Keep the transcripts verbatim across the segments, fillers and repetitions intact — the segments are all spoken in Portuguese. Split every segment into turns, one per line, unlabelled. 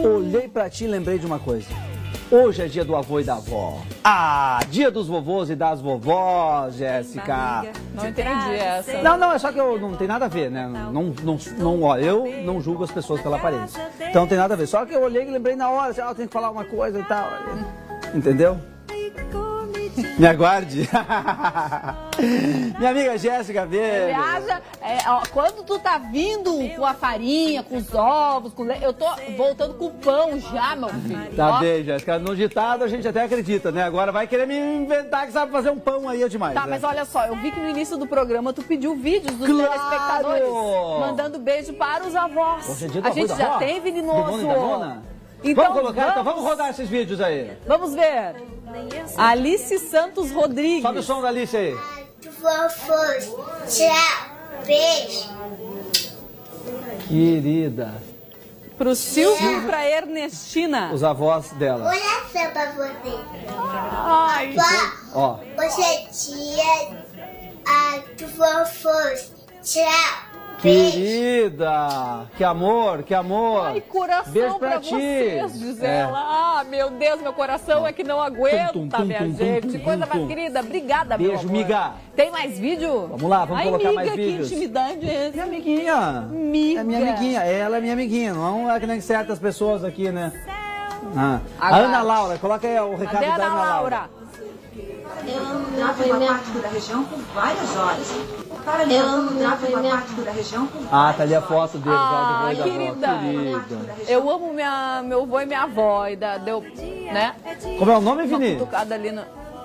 Olhei pra ti e lembrei de uma coisa. Hoje é dia do avô e da avó. Ah, dia dos vovôs e das vovós, Jéssica.
Não entendi essa.
Não, não, é só que eu não tem nada a ver, né? Não, não, não, ó, eu não julgo as pessoas pela aparência. Então não tem nada a ver. Só que eu olhei e lembrei na hora, assim, ah, eu tenho que falar uma coisa e tal. Entendeu? Me aguarde. Minha amiga Jéssica Verde.
Aliás, é, ó, quando tu tá vindo com a farinha, com os ovos, com leite, eu tô voltando com o pão já, meu filho.
Tá
Ó.
bem, Jéssica. No ditado a gente até acredita, né? Agora vai querer me inventar que sabe fazer um pão aí é demais.
Tá,
né?
mas olha só, eu vi que no início do programa tu pediu vídeos dos
Claro!
telespectadores mandando beijo para os avós.
Hoje é dia do
A
avô e
gente
da
já
avó?
tem,
Do
Veninoso.
dono e da dona?
Então,
vamos colocar, então vamos rodar esses vídeos aí.
Vamos ver. Alice Santos Rodrigues.
Sobe o som da Alice aí.
Fofos. Tchau. Beijo.
Querida.
Pro Silvio e pra Ernestina.
Os avós dela.
Olha só pra você.
Ai.
Ó.
Você é tia. Ah, tu fofos. Tchau.
Querida. Que amor, que amor.
Ai, coração
Beijo pra,
pra
ti.
vocês, diz
É.
ela. Ah, meu Deus, meu coração é que não aguenta,
Tum, tum, tum,
minha
tum,
gente.
tum, tum,
Coisa
tum.
mais querida. Obrigada, meu
Beijo,
amor.
miga.
Tem mais vídeo?
Vamos lá, vamos
Ai,
colocar
miga,
mais
que
vídeos.
intimidade é essa?
Minha amiguinha.
Miga.
É minha amiguinha. Ela é minha amiguinha. Não é que nem certas pessoas aqui, né? Ah. A
Aguarde.
Ana Laura, coloca aí o recado
Cadê a
da
Ana
Ana Laura.
Laura?
Eu amo minha avó e minha avó da região por várias horas. Para eu amo minha avó e minha avó da região por
Ah, tá ali a foto dele,
Ah,
já do vô e da avó.
querida.
Querida.
Eu amo minha, meu avô e minha avó. E da, deu, né?
Como é o nome,
Uma
Vini?
cutucada ali no...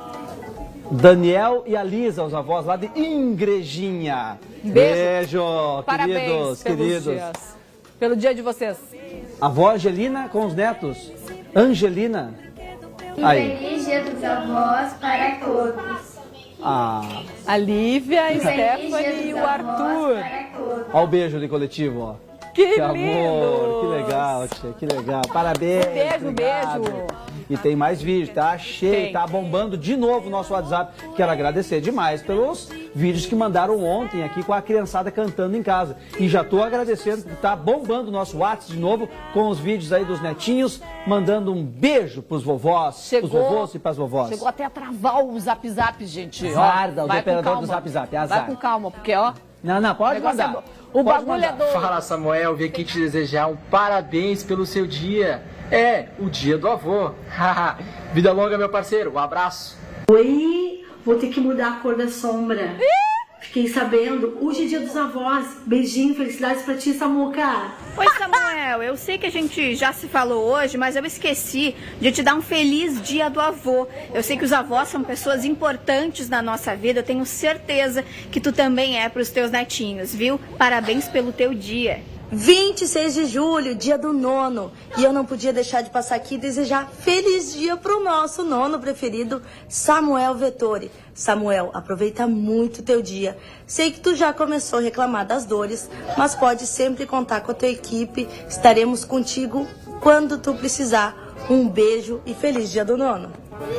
Daniel e a Lisa, os avós lá de Ingrejinha.
Beijo.
Beijo,
Parabéns
queridos,
pelos
queridos.
dias. Pelo dia de vocês.
A avó Angelina com os netos. Angelina. Aí.
Feliz Dia dos Avós para todos.
Ah,
A Lívia, a
Feliz Dia
Stephanie e
dos
o
Avós
Arthur.
para todos.
ó o beijo de coletivo, ó.
Que,
Que
lindo!
amor, que legal, tia, que legal. Parabéns.
Beijo,
obrigado.
beijo.
E tem mais vídeo, tá cheio,
Tem.
tá bombando de novo o nosso WhatsApp. Quero agradecer demais pelos vídeos que mandaram ontem aqui com a criançada cantando em casa. E já tô agradecendo porque tá bombando o nosso WhatsApp de novo com os vídeos aí dos netinhos, mandando um beijo pros vovós,
Chegou,
pros vovôs e pras vovós.
Chegou até a travar o zap zap, gente. Ó,
Azar, o
vai com
operador
calma.
do Zap Zap, azar.
Vai com calma, porque ó,
Não, não,
o
pode
negócio é
mandar.
do- o
Pode
bagulho é
mandar.
do...
Fala, Samuel, vim aqui te desejar um parabéns pelo seu dia. É, o dia do avô. Vida longa, meu parceiro. Um abraço.
Oi, vou ter que mudar a cor da sombra. Fiquei sabendo, hoje é dia dos avós. Beijinho, felicidades pra ti, Samuca.
Oi, Samuel, eu sei que a gente já se falou hoje, mas eu esqueci de te dar um feliz dia do avô. Eu sei que os avós são pessoas importantes na nossa vida, eu tenho certeza que tu também é pros teus netinhos, viu? Parabéns pelo teu dia.
vinte e seis de julho, dia do nono. E eu não podia deixar de passar aqui e desejar feliz dia pro nosso nono preferido, Samuel Vettori. Samuel, aproveita muito o teu dia. Sei que tu já começou a reclamar das dores, mas pode sempre contar com a tua equipe. Estaremos contigo quando tu precisar. Um beijo e feliz dia do nono.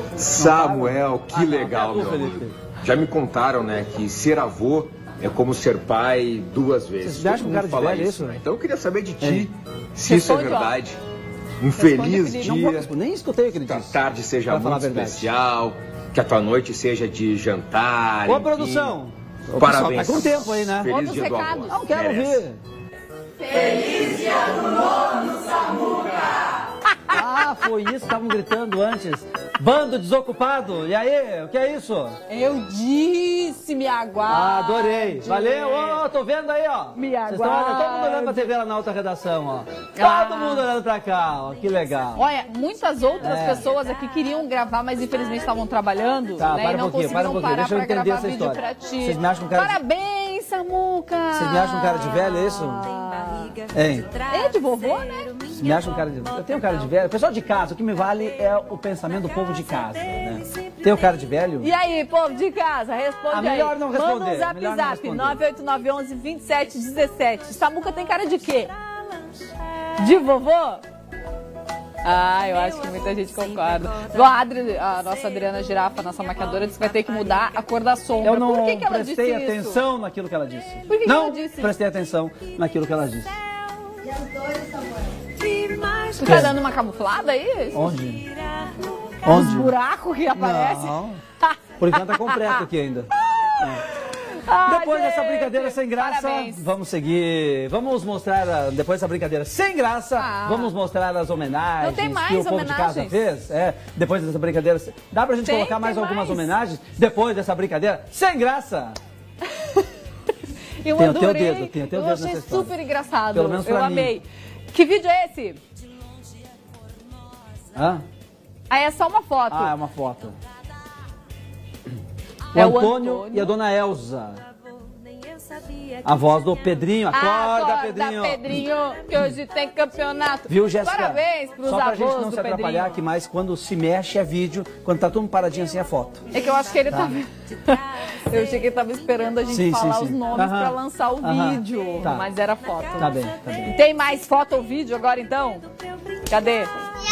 Samuel, que legal,
Ô,
meu
Felipe.
amigo. Já me contaram, né, que ser avô é como ser pai duas vezes.
Vocês acham
Todo
que cara
mundo
de
fala
velho
isso,
isso?
né? Então eu queria saber de ti, se isso é
Responde, ó.
verdade. Um feliz
Felipe.
Não vou
dia,
responder, nem escutei o que ele
que a
disse.
tarde seja
Pra falar
muito
a verdade.
especial, que a tua noite seja de jantar.
Ô,
enfim.
produção. Ô,
Parabéns.
pessoal, tá com tempo aí, né?
Feliz
Outros
dia do avô.
recados.
Não quero
Merece.
ouvir. Ah, foi isso que estavam gritando antes. Bando desocupado. E aí, o que é isso?
Eu disse, me aguarde.
Ah, adorei. Valeu. Ô, tô vendo aí, ó.
Me
Vocês estão olhando, todo mundo
aguarde.
olhando pra T V lá na outra redação, ó.
Ah.
Todo mundo olhando pra cá, ó. Que legal.
Olha, muitas outras
É.
pessoas aqui queriam gravar, mas infelizmente estavam trabalhando,
Tá,
né?
para
E
um
não
pouquinho, para um
conseguiram
pouquinho.
parar
Deixa eu
pra
entender
gravar
essa
vídeo
história.
pra ti.
Vocês me acham com cara de-
Parabéns, Samuca!
Vocês me acham cara de velho, é isso? Hein?
É de vovô, né?
Vocês me acham cara de... Eu tenho cara de velho. Pessoal de casa, o que me vale é o pensamento do povo de casa, né? Tenho cara de velho?
E aí, povo de casa, responde
Ah,
aí.
melhor não
Manda
responder,
um zap
melhor não
zap,
responder.
nove oito nove, onze, vinte e sete, dezessete. Samuca tem cara de quê? De vovô? Ah, eu acho que muita gente concorda. Igual a, Adri, a nossa Adriana Girafa, nossa maquiadora, disse que vai ter que mudar a cor da sombra.
Eu não
Por que, que ela
prestei
disse
atenção naquilo que ela disse.
Por que que
não
ela disse?
prestei atenção naquilo que ela disse.
isso? Tu tá dando uma camuflada aí?
Onde?
Os
Onde?
buracos que aparecem?
Não. Por enquanto tá completo aqui ainda. É.
Ah,
Depois
gente,
dessa brincadeira sem graça,
parabéns.
vamos seguir. Vamos mostrar, a- depois dessa brincadeira sem graça,
Ah.
vamos mostrar as homenagens
Não tem mais
que o povo de casa
homenagens?
fez. É, depois dessa brincadeira. Dá pra gente
Tem,
colocar mais
tem
algumas
mais.
homenagens depois dessa brincadeira sem graça?
Eu
Tem o teu
adorei.
dedo, tem o teu
eu
dedo
achei
nessa história.
super engraçado.
Pelo menos pra
eu
mim.
amei. Que vídeo é esse?
Hã?
Ah, é só uma foto.
Ah, é uma foto. O
É o
Antônio,
Antônio.
e a dona Elza. A voz do Pedrinho. Acorda,
Acorda,
Pedrinho.
Pedrinho, que hoje tem campeonato.
Viu, Jéssica?
Parabéns pros
Só pra gente
avós
não
do
se atrapalhar,
Pedrinho.
que mais quando se mexe é vídeo, quando tá todo mundo paradinho assim é foto.
É que eu acho que ele
Tá.
tava... eu achei que ele tava esperando a gente
Sim, sim,
falar
sim.
os nomes
Aham.
pra lançar o
Aham.
vídeo.
Tá.
Mas era foto.
Tá bem, tá bem.
Tem mais foto ou vídeo agora então? Cadê?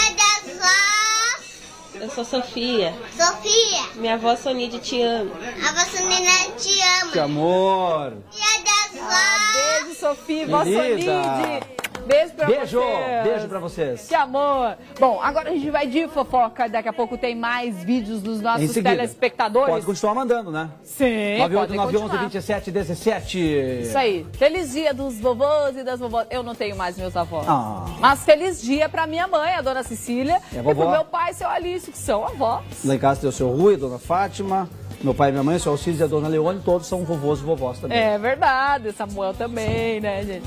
Eu sou Sofia.
Sofia,
Minha avó Sonide te ama.
a vossa menina te ama.
Que amor.
Dia das vós.
Ah, beijo, Sofia, vó
Querida.
Sonide. Beijo pra
Beijo,
vocês.
beijo pra vocês.
Que amor. Bom, agora a gente vai de fofoca. Daqui a pouco tem mais vídeos dos
Em
nossos
seguida.
telespectadores.
Pode continuar mandando, né?
Sim,
nove oito
pode
nove um um,
continuar.
dois sete um sete.
Isso aí. Feliz dia dos vovôs e das vovós. Eu não tenho mais meus avós.
Ah.
Mas feliz dia pra minha mãe, a dona Cecília.
É,
e
vovó.
pro meu pai, seu Alício, que são avós.
Lá em casa tem o seu Rui, a dona Fátima, meu pai e minha mãe, o seu Alcides e a dona Leone, todos são vovôs e vovós também.
É verdade, Samuel também, né, gente?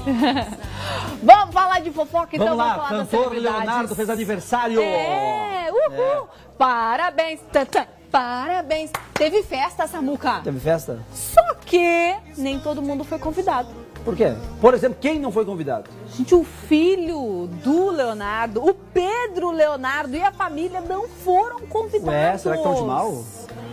Vamos falar de fofoca, então
Vamos lá,
falar das
cantor
celebridades.
Leonardo fez aniversário.
É, uhul. Parabéns, tantã, parabéns. Teve festa, Samuca.
Teve festa?
Só que nem todo mundo foi convidado.
Por quê? Por exemplo, quem não foi convidado?
Gente, o filho do Leonardo, o Pedro Leonardo e a família não foram convidados.
Ué, será que estão de mal?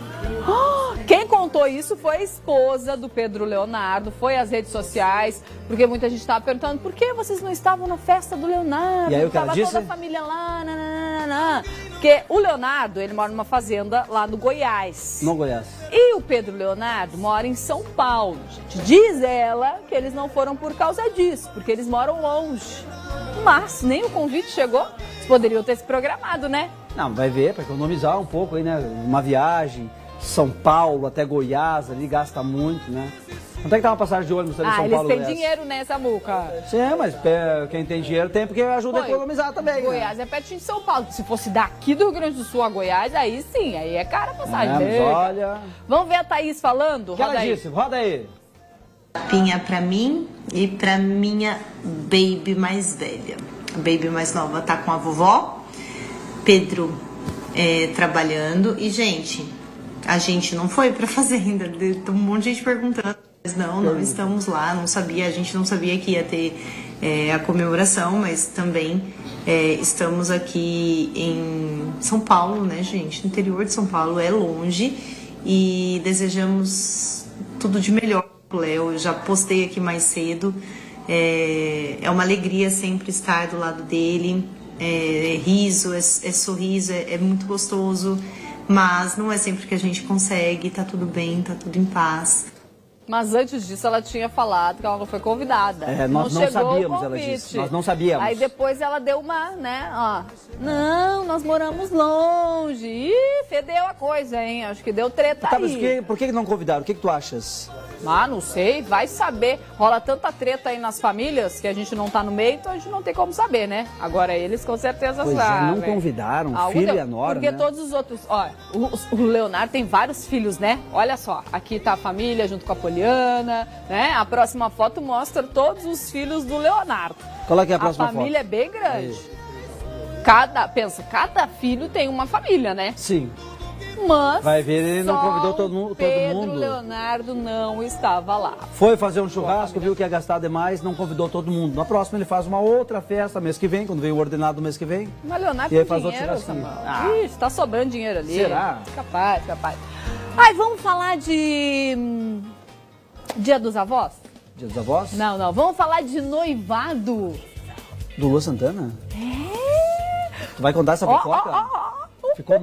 Oh, quem contou isso foi a esposa do Pedro Leonardo, foi às redes sociais, porque muita gente estava perguntando por que vocês não estavam na festa do Leonardo?
E aí o que ela
Tava
disse?
toda a família lá, nananana. Porque o Leonardo, ele mora numa fazenda lá no Goiás.
No Goiás.
E o Pedro Leonardo mora em São Paulo, gente. Diz ela que eles não foram por causa disso, porque eles moram longe. Mas nem o convite chegou. Eles poderiam ter se programado, né?
Não, vai ver, para economizar um pouco aí, né? Uma viagem, São Paulo até Goiás, ali gasta muito, né? Quanto é que tá uma passagem de ônibus ali em
Ah,
São
eles
Paulo?
têm
Goiás?
dinheiro, né, Samuca?
Sim, mas é, quem tem dinheiro tem porque ajuda
Foi.
a economizar também.
Goiás é pertinho de São Paulo. Se fosse daqui do Rio Grande do Sul a Goiás, aí sim, aí é cara a
né?
passagem.
É, mas olha...
Vamos ver a Thaís falando?
O que
Roda
ela
aí.
disse? Roda aí.
Pinha pra mim e pra minha baby mais velha. A baby mais nova tá com a vovó, Pedro é, trabalhando. E, gente, a gente não foi pra fazenda. Tem um monte de gente perguntando. Mas não, não estamos lá, não sabia, a gente não sabia que ia ter é, a comemoração, mas também é, estamos aqui em São Paulo, né, gente? No interior de São Paulo, é longe, e desejamos tudo de melhor pro Léo. Eu já postei aqui mais cedo, é, é uma alegria sempre estar do lado dele, é, é riso, é, é sorriso, é, é muito gostoso, mas não é sempre que a gente consegue, tá tudo bem, tá tudo em paz.
Mas antes disso, ela tinha falado que ela não foi convidada.
É, nós não
chegou o
sabíamos, ela
convite.
disse. Nós não sabíamos.
Aí depois ela deu uma, né, ó. Não, nós moramos longe. Ih, fedeu a coisa, hein? Acho que deu treta
Tá,
aí.
mas que, por que não convidaram? O que, que tu achas?
Ah, não sei, vai saber. Rola tanta treta aí nas famílias que a gente não tá no meio, então a gente não tem como saber, né? Agora eles com certeza
Pois é,
sabem.
não convidaram,
Algo
filho
deu.
e a nora,
Porque
né?
todos os outros, ó, o, o Leonardo tem vários filhos, né? Olha só, aqui tá a família junto com a Poliana, né? A próxima foto mostra todos os filhos do Leonardo.
Qual é que é a próxima
A família
foto?
é bem grande. Cada, pensa, cada filho tem uma família, né?
Sim.
Mas
Vai ver, ele não
só
convidou todo, mu- todo
Pedro
mundo.
Leonardo não estava lá.
Foi fazer um churrasco, viu que ia gastar demais, não convidou todo mundo. Na próxima ele faz uma outra festa mês que vem, quando vem o ordenado mês que vem.
Mas Leonardo
E aí
tem
faz outro
dinheiro,
churrasquinho.
Samuel.
Ah.
Ixi, tá sobrando dinheiro ali.
Será?
Capaz, capaz. Ai, vamos falar de... hum, Dia dos Avós?
Dia dos Avós?
Não, não. Vamos falar de noivado.
Do Lua Santana?
É?
Tu vai contar essa
Ó,
fofoca?
ó, ó, ó.
ficou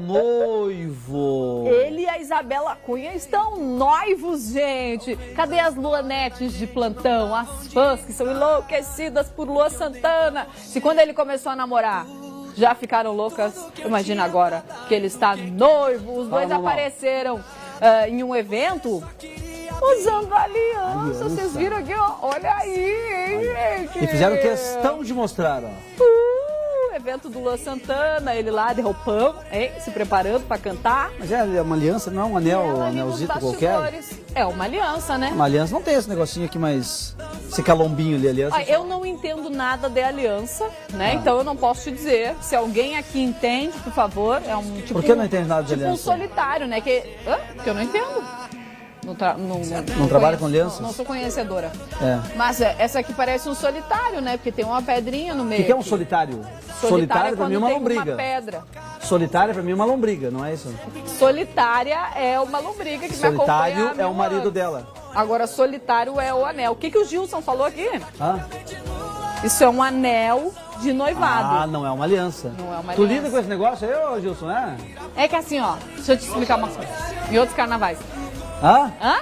noivo.
Ele e a Isabela Cunha estão noivos, gente. Cadê as Luanetes de plantão? As fãs que são enlouquecidas por Luan Santana. Se quando ele começou a namorar já ficaram loucas, imagina agora que ele está noivo. Os dois
Fala,
apareceram uh, em um evento usando aliança. aliança. Vocês viram aqui, ó? Olha aí, hein, gente?
E fizeram questão de mostrar, ó.
Uh, evento do Luan Santana, ele lá de roupão, hein? Se preparando para cantar.
Mas é uma aliança, não é um anel, um anelzito qualquer?
É uma aliança, né?
Uma aliança não tem esse negocinho aqui, mas esse calombinho ali, aliança.
Ah, eu não entendo nada de aliança, né? Ah. Então eu não posso te dizer. Se alguém aqui entende, por favor, é um tipo.
Por que não entende nada de
tipo
aliança?
Um solitário, né? Que, hã? que eu não entendo. Não, tra... não, não,
não,
não
trabalha
conheço,
com alianças?
Não, não sou conhecedora.
É.
Mas essa aqui parece um solitário, né? Porque tem uma pedrinha no meio.
O que, que é um solitário?
Solitário, solitário
é pra mim é uma lombriga.
Uma pedra.
Solitária pra mim é uma lombriga, não é isso?
Solitária é uma lombriga que
solitário
me acompanha.
Solitário é o marido anos. dela.
Agora, solitário é o anel. O que, que o Gilson falou aqui?
Ah.
Isso é um anel de noivado.
Ah, não é uma aliança.
Não é uma aliança.
Tu lida com esse negócio aí, ô Gilson, é?
É que assim, ó, deixa eu te explicar uma coisa. Em outros carnavais.
Hã?
Hã?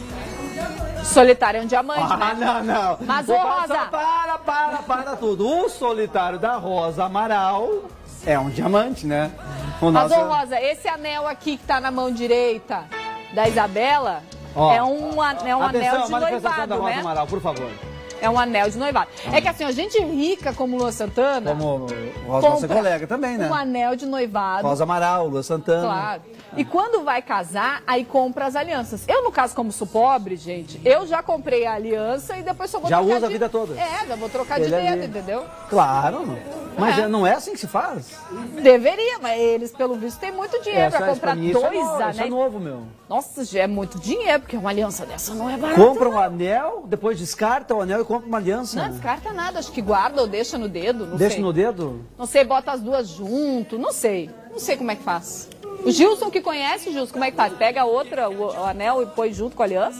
Solitário é um diamante,
ah,
né?
não, não.
Mas, ô, Rosa...
Para, para, para tudo. O solitário da Rosa Amaral é um diamante, né?
O Mas, nosso... ô, Rosa, esse anel aqui que tá na mão direita da Isabela
ó,
é um, é um
atenção,
anel de noivado,
da Rosa
né?
Amaral, por favor.
É um anel de noivado. Ah. É que assim, a gente rica como Luan Santana...
Como Rosa, nossa colega também, né?
Um anel de noivado.
Rosa Amaral, Luan Santana.
Claro. E quando vai casar, aí compra as alianças. Eu, no caso, como sou pobre, gente, eu já comprei a aliança e depois só vou
já
trocar
usa
de...
a vida toda.
É, já vou trocar
Ele
de dedo,
ali.
entendeu?
Claro. Mas é. não é assim que se faz?
Deveria, mas eles, pelo visto, têm muito dinheiro
Essa,
pra comprar
pra mim,
dois
isso é novo,
anéis.
Isso é novo, meu.
Nossa, já é muito dinheiro, porque uma aliança dessa não é barata.
Compra um
não.
anel, depois descarta o anel e compra uma aliança.
Não descarta nada, acho que guarda ou deixa no dedo, não
deixa
sei.
no dedo?
Não sei, bota as duas junto, não sei. Não sei como é que faz. O Gilson que conhece, Gilson, como é que faz? Pega a outra, o, o anel e põe junto com a aliança?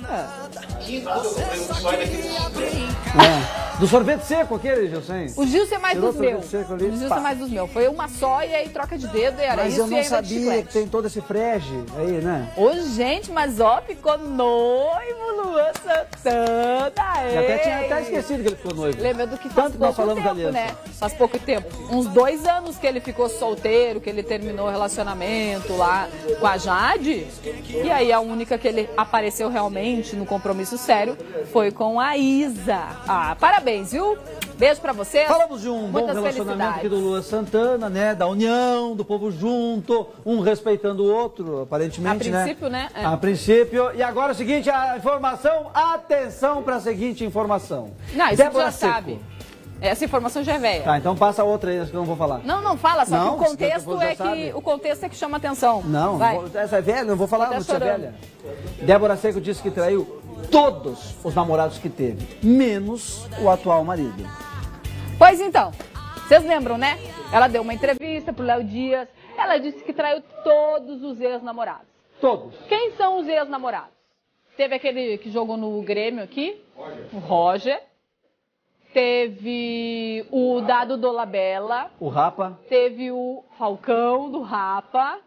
É. Do sorvete seco aquele, Gilson?
O Gilson é mais
Tirou
dos meus.
Ali,
o Gilson é mais dos meus. Foi uma só e aí troca de dedo e era
mas
isso.
Mas eu não sabia que tem todo esse frege aí, né?
Ô, gente, mas ó, ficou noivo, Luan Santana.
Eu até tinha até esquecido que ele ficou noivo.
Lembra do que faz
Tanto
pouco
nós falamos
tempo,
da aliança.
né? Faz pouco tempo. Uns dois anos que ele ficou solteiro, que ele terminou o relacionamento lá com a Jade. E aí a única que ele apareceu realmente no compromisso sério foi com a Isa. Ah, parabéns, viu? Beijo pra vocês.
Falamos de um bom relacionamento aqui do Luan Santana, né? Da união, do povo junto, um respeitando o outro, aparentemente,
né? A princípio, né?
né? É. A princípio. E agora é o seguinte, a informação, atenção para a seguinte informação.
Não, isso
Débora
já
Seco.
sabe. Essa informação já é velha.
Tá, então passa outra aí, que eu não vou falar.
Não, não fala, só
não,
que o contexto é
sabe.
que o contexto é que chama atenção.
Não,
Vai.
Vou, essa é velha, não vou falar,
tá
você é velha. Débora Seco disse que traiu todos os namorados que teve, menos o atual marido.
Pois então, vocês lembram, né? Ela deu uma entrevista pro Léo Dias, ela disse que traiu todos os ex-namorados.
Todos.
Quem são os ex-namorados? Teve aquele que jogou no Grêmio aqui, Roger. o Roger. Teve o Dado Dolabella.
O Rapa.
Teve o Falcão do Rapa.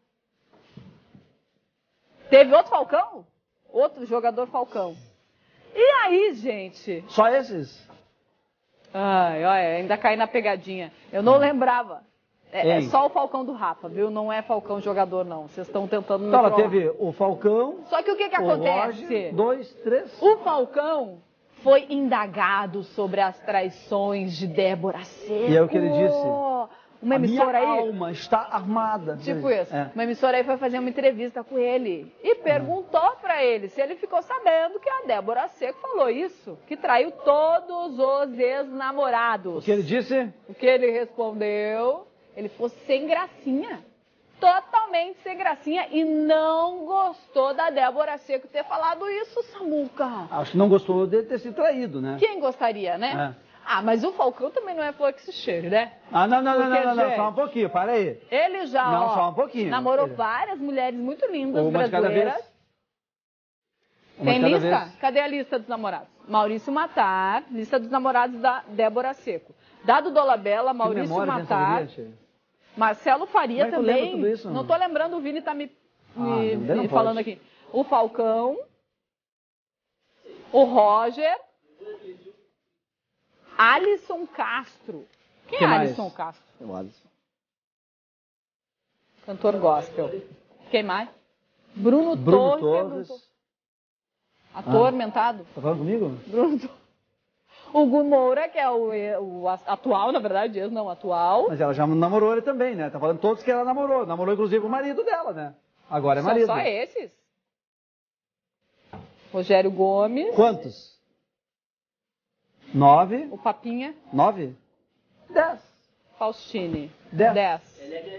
Teve outro Falcão? Outro jogador Falcão. E aí, gente?
Só esses?
Ai, olha, ainda caí na pegadinha. Eu não hum. lembrava. É, é só o Falcão do Rapa, viu? Não é Falcão jogador, não. Vocês estão tentando me
Então, ela
trollar.
teve o Falcão.
Só que o que que
o
acontece?
Roger, dois, três.
O Falcão foi indagado sobre as traições de Débora Seco.
E é o que ele disse?
Uma emissora
a minha
aí.
alma está armada.
Tipo isso. É. Uma emissora aí foi fazer uma entrevista com ele e perguntou uhum. pra ele se ele ficou sabendo que a Débora Seco falou isso, que traiu todos os ex-namorados.
O que ele disse?
O que ele respondeu? Ele ficou sem gracinha. Totalmente sem gracinha e não gostou da Débora Seco ter falado isso, Samuca.
Acho que não gostou de ter sido traído, né?
Quem gostaria, né? É. Ah, mas o Falcão também não é flor que se cheire, né?
Ah, não, não,
Porque,
não, não, não,
gente,
só um pouquinho, para aí.
Ele já,
não,
ó,
só um pouquinho.
namorou
ele...
várias mulheres muito lindas
Uma
brasileiras.
de cada vez. Uma
Tem
de cada
lista?
vez.
Cadê a lista dos namorados? Maurício Matar, lista dos namorados da Débora Seco. Dado Dolabella, Maurício
memória,
Matar. Marcelo Faria
Como é que eu lembro
também.
tudo isso?
Não tô lembrando, o Vini tá me,
Ah,
me-
não, daí não
me
pode.
falando aqui. O Falcão, o Roger, Alisson Castro. Quem
Que
é
mais?
Alisson Castro?
O Alisson.
Cantor gospel. Quem mais? Bruno,
Bruno
Torres.
Torres.
Bruno- Ator
Ah.
mentado.
Tá falando comigo?
Bruno Torres. O Gu Moura, que é o, o atual, na verdade, ex não atual.
Mas ela já namorou ele também, né? Tá falando todos que ela namorou. Namorou, inclusive, o marido dela, né? Agora é
São
marido.
só esses. Rogério Gomes.
Quantos? Nove.
O Papinha.
Nove? Dez.
Faustine.
Dez.
Dez.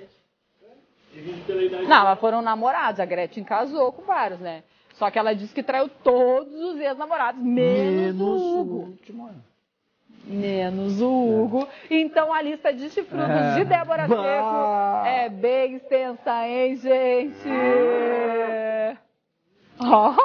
Não, mas foram namorados. A Gretchen casou com vários, né? Só que ela disse que traiu todos os ex-namorados, menos,
Menos
o
o
Hugo.
último.
Menos o Hugo. Então a lista de chifrudos
É.
de Débora
Bah.
Seco é bem extensa, hein, gente? Oh.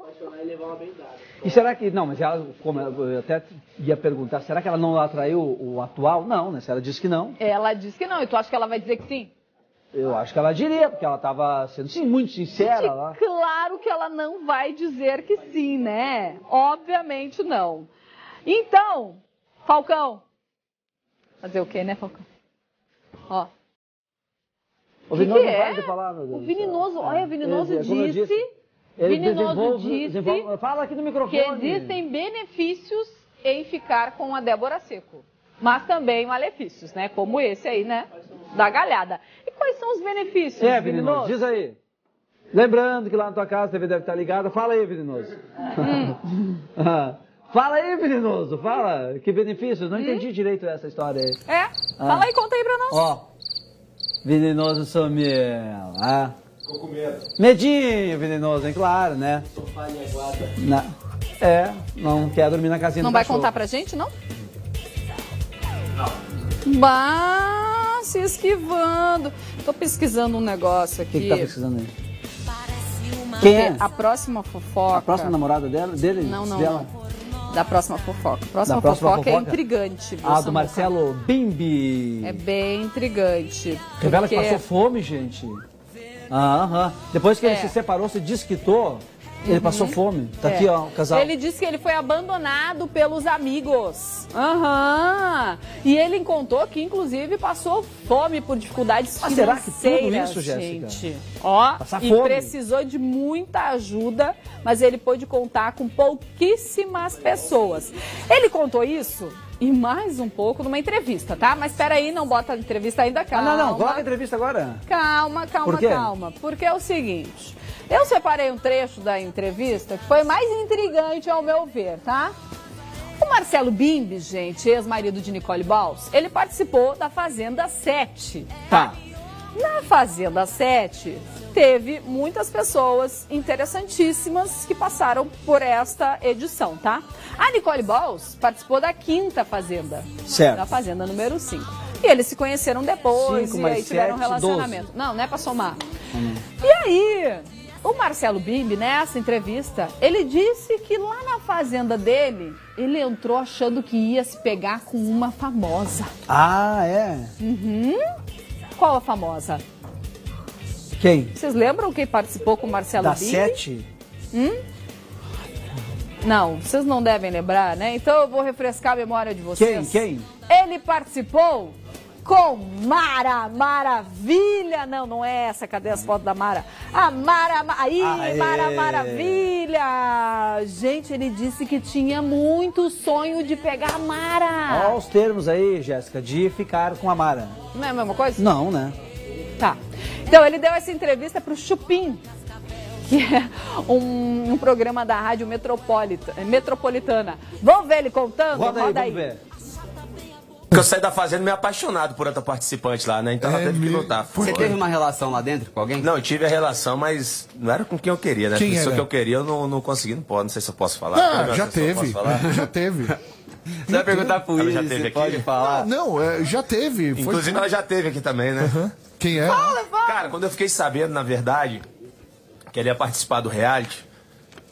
E será que... Não, mas ela, como eu até ia perguntar, será que ela não atraiu o atual? Não, né? Se ela disse que não,
Ela disse que não. E tu acha que ela vai dizer que sim?
eu acho que ela diria, porque ela estava sendo sim, muito sincera lá.
Claro que ela não vai dizer que sim, né? Obviamente não. Então, Falcão. Fazer o quê, né, Falcão? Ó.
O
Que
Vinoso
que
não
é?
para de falar, meu Deus
O
do céu.
Vininoso, olha, o Vininoso
Ele- como eu
disse,
Ele
Vininoso
desenvolve-
disse
desenvolve- fala aqui no
que
microfone.
existem benefícios em ficar com a Débora Seco. Mas também malefícios, né? Como esse aí, né? Da galhada. E quais são os benefícios,
É,
Vininoso?
Vininoso, diz aí. Lembrando que lá na tua casa a T V deve estar ligada. Fala aí, Vininoso. Ah, fala aí, Vininoso. Fala. Que benefícios? Não entendi direito essa história aí.
É? Fala aí, conta aí pra nós.
Ó. Venenoso sumiu. Ah.
Ficou com medo.
Medinho, venenoso, hein? Claro, né?
Sofá e aguarda.
Na... É, não quer dormir na casinha
Não
do
vai
cachorro.
contar pra gente, não? Não. Bah, se esquivando. Tô pesquisando um negócio
O
aqui.
que, que tá pesquisando aí? Quem é?
A próxima fofoca.
A próxima namorada dela? Dele?
Não, não,
dela?
não. Da próxima fofoca. A próxima,
Da próxima
fofoca, é
fofoca?
intrigante. viu,
Ah, do
Samuca?
Marcelo Bimbi.
É bem intrigante.
Revela que
porque-
passou fome, gente. Ah, aham. Depois que ele
É.
se separou, se desquitou, ele passou fome. Tá
É.
aqui, ó, o casal.
Ele disse que ele foi abandonado pelos amigos. Aham. E ele contou que, inclusive, passou fome por dificuldades
Mas será que
financeiras,
tudo isso, Jéssica?
gente. Ó,
Passar
e
fome?
precisou de muita ajuda, mas ele pôde contar com pouquíssimas pessoas. Ele contou isso e mais um pouco numa entrevista, tá? Mas espera aí, não bota a entrevista ainda,
Ah,
calma.
não, não, coloca a entrevista agora.
Calma, calma,
Por quê?
calma. Porque é o seguinte, eu separei um trecho da entrevista que foi mais intrigante ao meu ver, tá? O Marcelo Bimbi, gente, ex-marido de Nicole Balls, ele participou da Fazenda sete.
Tá.
Na Fazenda sete, teve muitas pessoas interessantíssimas que passaram por esta edição, tá? A Nicole Balls participou da quinta Fazenda.
Certo.
Da Fazenda número cinco. E eles se conheceram depois
Cinco
e
mais
aí tiveram um
sete,
relacionamento. Não, não é pra somar. E aí, o Marcelo Bimbi, nessa entrevista, ele disse que lá na fazenda dele, ele entrou achando que ia se pegar com uma famosa.
Ah, é?
Uhum. Qual a famosa?
Quem?
Vocês lembram quem participou com o Marcelo
Da
Bimbi?
sete?
Hum? Não, vocês não devem lembrar, né? Então eu vou refrescar a memória de vocês.
Quem? Quem?
Ele participou com Mara Maravilha. Não, não é essa. Cadê as fotos da Mara? A Mara... Ma- Aí,
Aê.
Mara Maravilha. Gente, ele disse que tinha muito sonho de pegar a Mara.
Olha os termos aí, Jéssica, de ficar com a Mara.
Não é a mesma coisa?
Não, né?
Tá. Então, ele deu essa entrevista pro Chupim, que é um, um programa da Rádio Metropolita, Metropolitana. Vamos ver ele contando?
Roda aí,
Roda
vamos ver.
Porque eu saí da fazenda meio apaixonado por outra participante lá, né? Então ela teve que lutar.
Você teve uma relação lá dentro com alguém?
Não, eu tive a relação, mas não era com quem eu queria, né?
Quem
A pessoa
era?
que eu queria eu não, não consegui, não pode. Não sei se eu posso falar.
Ah,
Pelo
já
menos, se eu
teve.
posso falar.
Já teve.
Você vai perguntar pro
Ela
Willis
já
se
teve aqui?
pode falar?
Não, é, já teve. Foi-
Inclusive ela já teve aqui também, né?
Quem é?
Cara, quando eu fiquei sabendo, na verdade, que ele ia participar do reality,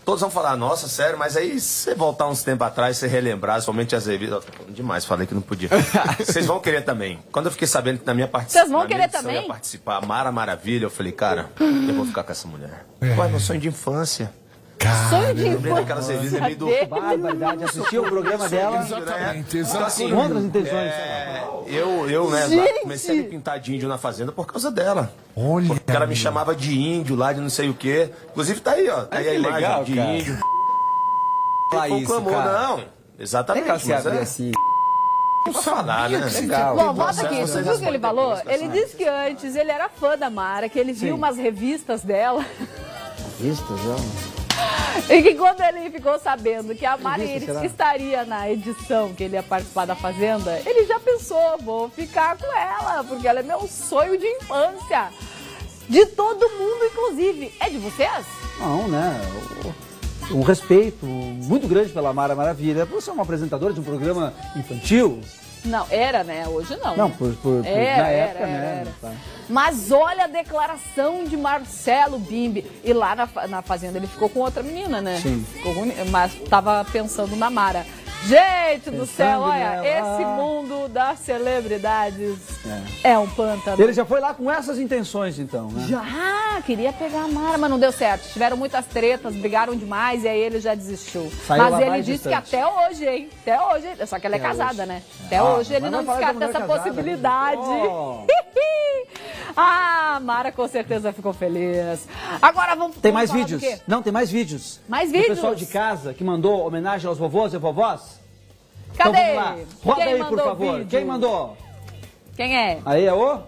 todos vão falar, nossa, sério, mas aí se você voltar uns tempos atrás, você relembrar, somente as revistas... Demais, falei que não podia. Vocês vão querer também. Quando eu fiquei sabendo que na minha participação...
Vocês vão querer também?
Eu ia participar, Mara Maravilha, eu falei, cara, eu vou ficar com essa mulher. É. Ué, meu sonho de infância.
Cara,
sonho de
eu daquelas revistas meio do...
Barbaridade, assistiu o programa dela.
Exatamente,
Então, assim,
com outras intenções.
É, eu, eu, né,
Gente.
comecei a me pintar de índio na fazenda por causa dela.
Olha.
Porque ela me chamava de índio lá, de não sei o quê. Inclusive tá aí, ó. Tá aí a imagem
legal,
de
cara.
índio.
Fala
Foi um
isso,
clamor,
cara.
não. Exatamente.
Tem que se
mas
abrir
é-
assim.
Pra falar, né?
Legal.
Bom, volta aqui,
Vocês
você viu o que ele
respondem
falou?
depois,
Ele
pessoal.
disse que antes ele era fã da Mara, que ele viu
Sim.
umas revistas dela.
Vistas, ó.
E que quando ele ficou sabendo que a Mara
Revista,
Iris
será?
que estaria na edição que ele ia participar da Fazenda, ele já pensou, vou ficar com ela, porque ela é meu sonho de infância. De todo mundo, inclusive. É de vocês?
Não, né? Um respeito muito grande pela Mara Maravilha. Por ser uma apresentadora de um programa infantil.
Não, era, né? Hoje não.
Não, por, por, por-
Era,
na
era,
época,
era,
né?
era.
Tá.
Mas olha a declaração de Marcelo Bimbi. E lá na, fa- na Fazenda ele ficou com outra menina, né?
Sim.
Ficou com- mas tava pensando na Mara. Gente do
Pensando
céu, olha,
nela.
esse mundo das celebridades é, é um pântano.
Ele já foi lá com essas intenções, então, né?
Já queria pegar a Mara, mas não deu certo. Tiveram muitas tretas, brigaram demais e aí ele já desistiu.
Saiu lá
mas ele
mais
disse
distante.
que até hoje, hein? Até hoje. Só que ela é
Até
casada,
hoje.
né? Até
Ah,
hoje ele
mas
não
não fala da
descarta
mulher
essa
casada,
possibilidade.
Oh.
Ah, a Mara com certeza ficou feliz. Agora vamos
Tem
vamos
mais
falar
vídeos?
do quê?
Não, tem mais vídeos.
Mais
O
vídeos?
pessoal de casa que mandou homenagem aos vovôs e vovós. Então
Cadê?
vamos lá. Roda
Quem
aí, por
mandou
favor.
vídeo?
Quem mandou?
Quem é?
Aí é o...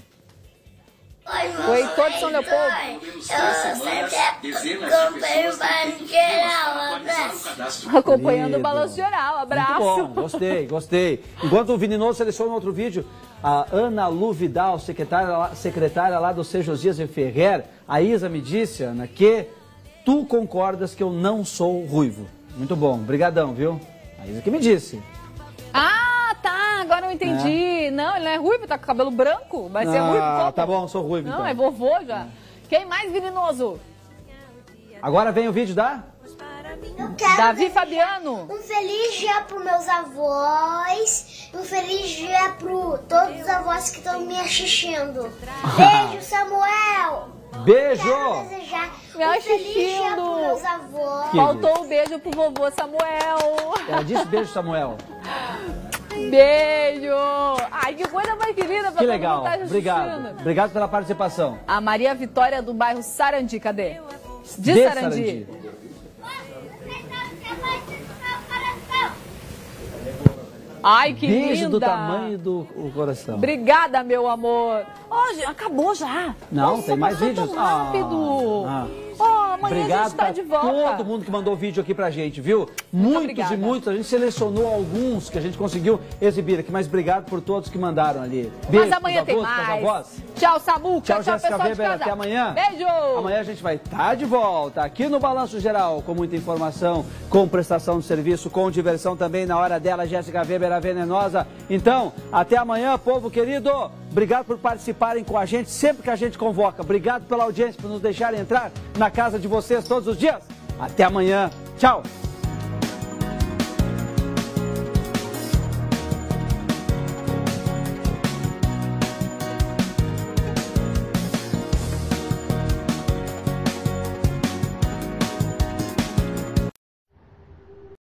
O Heitor de São Leopoldo.
Eu sempre acompanho o Balanço Geral. Um abraço.
Acompanhando
Querido.
o Balanço Geral.
Muito
Abraço.
bom, gostei, gostei. Enquanto o Vininoso seleciona outro vídeo, a Ana Lu Vidal, secretária lá, secretária lá do C. Josias e Ferrer, a Isa me disse, Ana, que tu concordas que eu não sou ruivo. Muito bom, brigadão, viu? A Isa que me disse.
Ah, tá. Agora eu entendi. Não, ele não é ruivo, tá com cabelo branco. Vai ser
Ah,
ruivo como?
tá bom, sou ruivo,
Não,
então.
é vovô já. Quem mais, Virinoso?
Agora vem o vídeo da...
Eu quero
Davi
desejar
Fabiano.
Um feliz dia para meus avós. Um feliz dia para todos os avós que estão me assistindo. Beijo, Samuel.
Beijo!
Quero desejar
Me
um feliz dia
assistindo.
para meus avós.
Que-
Faltou um beijo pro vovô Samuel.
Ela disse beijo, Samuel.
Beijo. Ai, que coisa mais querida pra
Que
todo
legal,
mundo tá
obrigado.
assistindo.
Obrigado pela participação.
A Maria Vitória do bairro Sarandi, cadê? De,
De
Sarandi. Ai, que
Beijo
linda.
do tamanho do o coração.
Obrigada, meu amor. Hoje acabou já.
Não,
Nossa,
tem mais
passou
vídeos.
tão rápido.
Ah, ah.
Ó, amanhã
Obrigado
a gente tá
pra
de volta.
todo mundo que mandou vídeo aqui pra gente, viu? Muitos
obrigada.
e muitos. A gente selecionou alguns que a gente conseguiu exibir aqui, mas obrigado por todos que mandaram ali. Beijo
Mas amanhã
pros
tem
avós, pras
mais.
avós.
Tchau, Samuca.
Tchau, Jéssica
pessoal de
Weber.
casa.
Até amanhã.
Beijo.
Amanhã a gente vai estar de volta aqui no Balanço Geral, com muita informação, com prestação de serviço, com diversão também na hora dela, Jéssica Weber, a venenosa. Então, até amanhã, povo querido. Obrigado por participarem com a gente sempre que a gente convoca. Obrigado pela audiência, por nos deixarem entrar na casa de vocês todos os dias. Até amanhã. Tchau.